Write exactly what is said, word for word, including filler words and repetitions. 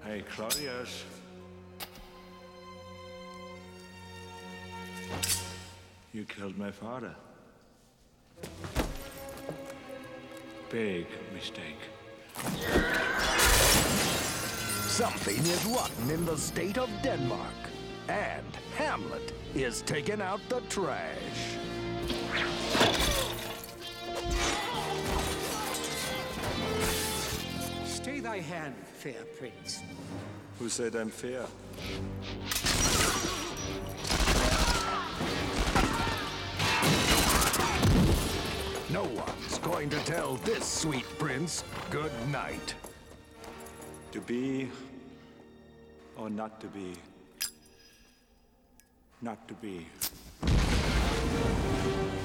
Hey, Claudius. You killed my father. Big mistake. Something is rotten in the state of Denmark. And Hamlet is taking out the trash. Stay thy hand, fair prince. Who said I'm fair? No one's going to tell this sweet prince good night. To be or not to be? Not to be.